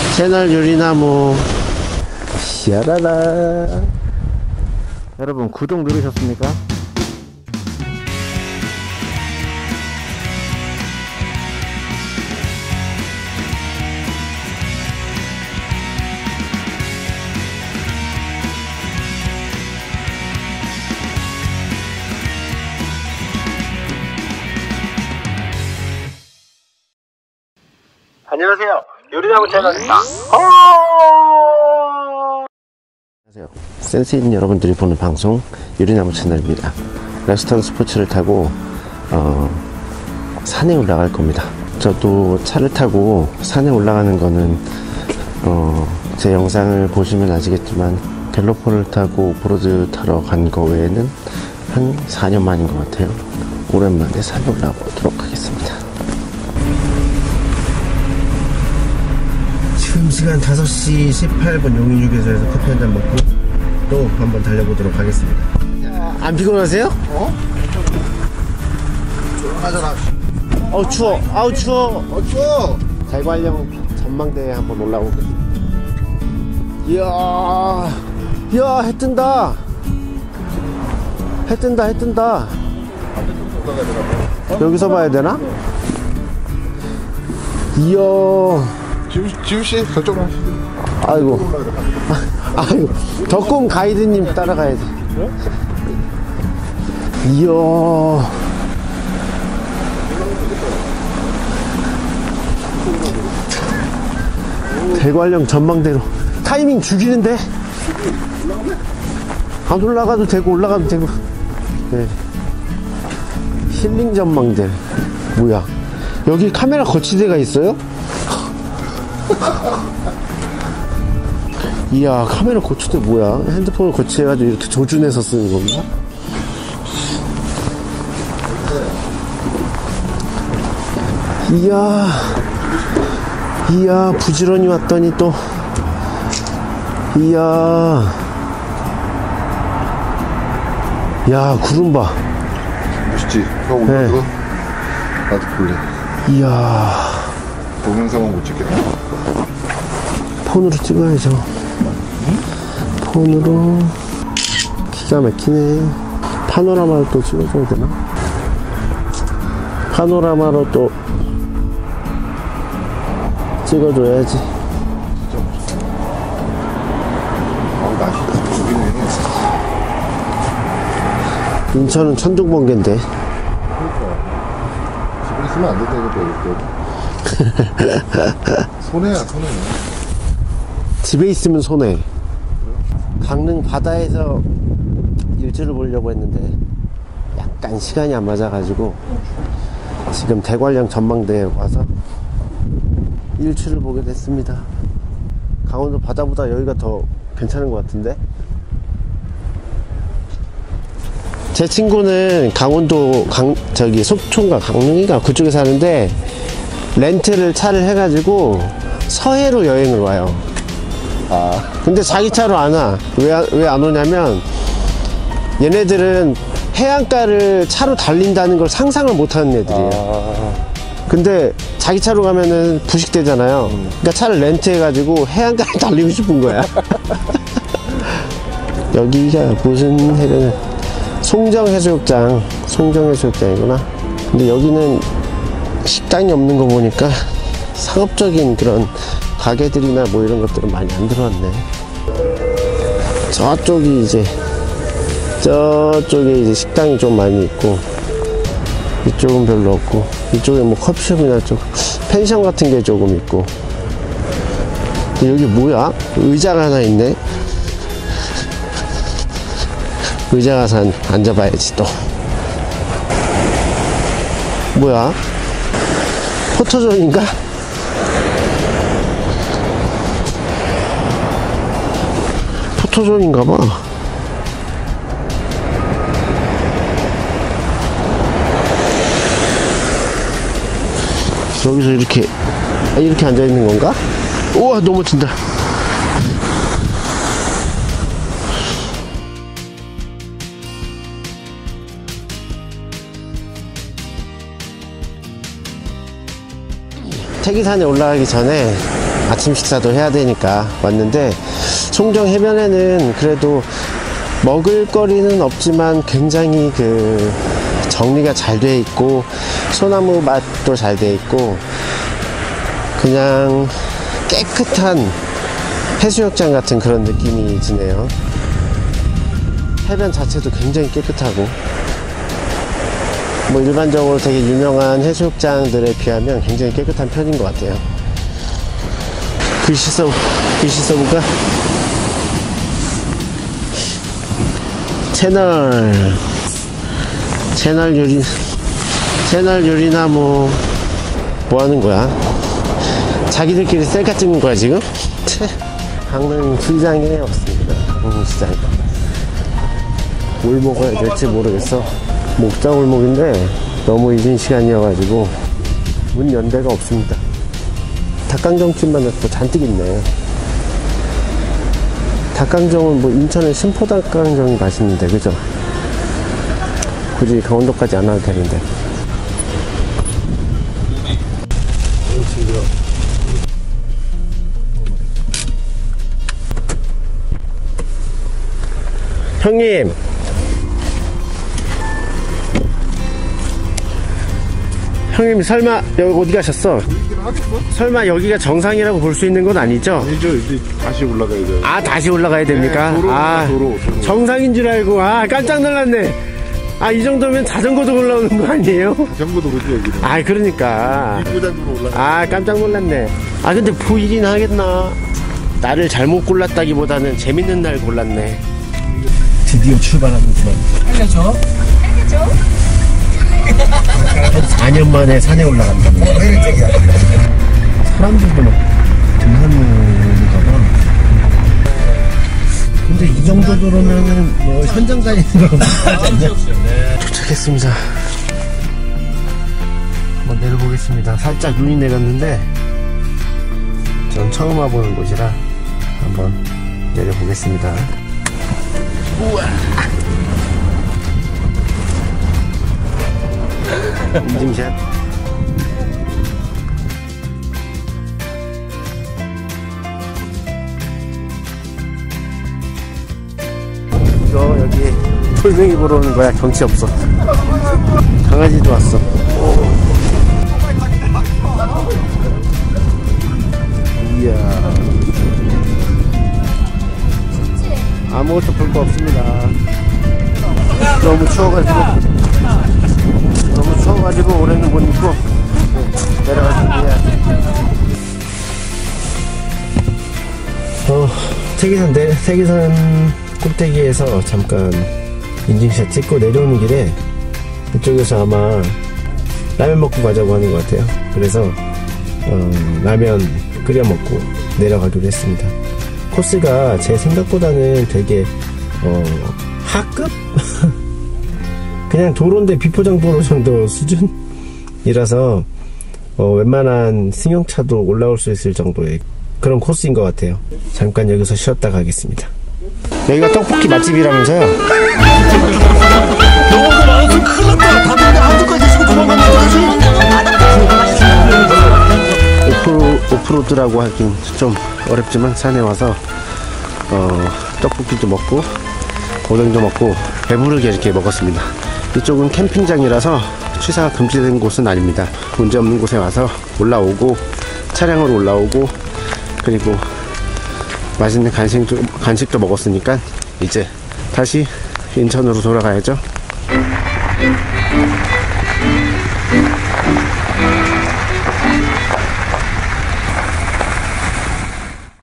채널 유리나무. 샤라라. 여러분 구독 누르셨습니까? 안녕하세요. 유리나무 채널입니다. 안녕하세요. 센스 있는 여러분들이 보는 방송 유리나무 채널입니다. 렉스턴 스포츠를 타고 산에 올라갈 겁니다. 저도 차를 타고 산에 올라가는 거는 제 영상을 보시면 아시겠지만 갤로폰을 타고 오프로드 타러 간 거 외에는 한 4년 만인 것 같아요. 오랜만에 산에 올라가 보도록 하겠습니다. 지금 시간 5시 18분 용인휴게소에서 커피 한잔 먹고 또 한번 달려보도록 하겠습니다. 안 피곤하세요? 조용하잖아. 추워. 아우 추워. 추워. 대관령 전망대에 한번 올라오겠습니다. 이야 해 뜬다. 해 뜬다. 여기서 봐야 되나? 이야. 지우씨 저쪽으로 하시죠. 아이고 덕꿈 가이드님 따라가야지. 이야 대관령 전망대로 타이밍 죽이는데. 안 올라가도 되고 올라가도 되고. 네. 힐링 전망대. 뭐야 여기 카메라 거치대가 있어요? 이야 카메라 거치대 뭐야. 핸드폰을 거치해가지고 이렇게 조준해서 쓰는 건가? 이야 부지런히 왔더니 또 야 구름 봐. 멋있지? 형 올라가? 네. 나도 볼래. 이야 동영상은 못 찍겠다. 폰으로 찍어야죠. 폰으로. 기가 막히네. 파노라마로 또 찍어줘야 되나? 파노라마로 또 찍어줘야지. 진짜 멋있다. 날씨가 좋기는 해. 인천은 천둥번개인데. 그러니까 집에 있으면 안 된다 이것도. 손해야. 집에 있으면 손해. 강릉 바다에서 일출을 보려고 했는데 약간 시간이 안 맞아가지고 지금 대관령 전망대에 와서 일출을 보게 됐습니다. 강원도 바다보다 여기가 더 괜찮은 것 같은데. 제 친구는 강원도 속초인가 강릉인가 그쪽에 사는데 렌트를 차를 해가지고 서해로 여행을 와요. 근데 자기 차로 안 와. 왜 안 오냐면 얘네들은 해안가를 차로 달린다는 걸 상상을 못 하는 애들이에요. 근데 자기 차로 가면은 부식되잖아요. 그러니까 차를 렌트해가지고 해안가를 달리고 싶은 거야. 여기가 무슨 해변? 송정해수욕장이구나. 근데 여기는 식당이 없는 거 보니까 상업적인 그런 가게들이나 뭐 이런 것들은 많이 안 들어왔네. 저쪽에 이제 식당이 좀 많이 있고 이쪽은 별로 없고 이쪽에 뭐 커피숍이나 좀 펜션 같은 게 조금 있고. 근데 여기 뭐야? 의자가 하나 있네. 의자 가서 앉아봐야지 또. 뭐야? 포토존인가? 포토존인가봐. 여기서 이렇게 앉아있는 건가? 우와 너무 튄다. 태기산에 올라가기 전에 아침 식사도 해야 되니까 왔는데, 송정 해변에는 그래도 먹을거리는 없지만 굉장히 그 정리가 잘 돼 있고 소나무 맛도 잘 돼 있고 그냥 깨끗한 해수욕장 같은 그런 느낌이 드네요. 해변 자체도 굉장히 깨끗하고 뭐 일반적으로 되게 유명한 해수욕장들에 비하면 굉장히 깨끗한 편인 것 같아요. 글씨 써볼까? 채널 유리나무 뭐 하는 거야? 자기들끼리 셀카 찍는 거야 지금? 강릉 시장에 왔습니다. 강릉 시장. 뭘 먹어야 될지 모르겠어. 목자 골목인데 너무 이른 시간이어가지고 문 연 데가 없습니다. 닭강정집만 또 잔뜩 있네. 닭강정은 뭐 인천의 신포 닭강정이 맛있는데 그죠? 굳이 강원도까지 안 와도 되는데. 형님, 형님 설마 여기 어디 가셨어? 설마 여기가 정상이라고 볼 수 있는 건 아니죠? 아니죠. 이제 다시 올라가야 돼요. 아, 다시 올라가야 됩니까? 네, 도로. 정상인 줄 알고 깜짝 놀랐네. 이 정도면 자전거도 올라오는 거 아니에요? 자전거도 그렇지 여기는. 그러니까 입구장으로 올라가. 깜짝 놀랐네. 근데 보이긴 하겠나? 나를 잘못 골랐다기보다는 재밌는 날 골랐네. 드디어 출발하는구만. 알려줘. 4년 만에 산에 올라간다는 거야. 사람들도 막 등산로인가 봐. 근데 이 정도 도로면은 뭐 현장 다니는 거 도착했습니다. 한번 내려보겠습니다. 살짝 눈이 내렸는데 전 처음 와보는 곳이라 한번 내려보겠습니다. 우와! 인증샷. 이거 여기 돌멩이 보러 오는 거야. 경치 없어. 강아지도 왔어. 이야. 아무것도 볼 거 없습니다. 너무 추워가지고 올해는 못 입고 내려가서 해야지. 태기산 꼭대기에서 잠깐 인증샷 찍고 내려오는 길에 이쪽에서 아마 라면 먹고 가자고 하는 것 같아요. 그래서 라면 끓여 먹고 내려가기로 했습니다. 코스가 제 생각보다는 되게 하급? 그냥 도로인데 비포장 도로 정도 수준이라서 웬만한 승용차도 올라올 수 있을 정도의 그런 코스인 것 같아요. 잠깐 여기서 쉬었다 가겠습니다. 여기가 떡볶이 맛집이라면서요? 오프로드라고 하긴 좀 어렵지만 산에 와서 떡볶이도 먹고 오뎅도 먹고 배부르게 이렇게 먹었습니다. 이쪽은 캠핑장이라서 취사가 금지된 곳은 아닙니다. 문제없는 곳에 와서 올라오고 차량으로 올라오고 그리고 맛있는 간식도 먹었으니까 이제 다시 인천으로 돌아가야죠.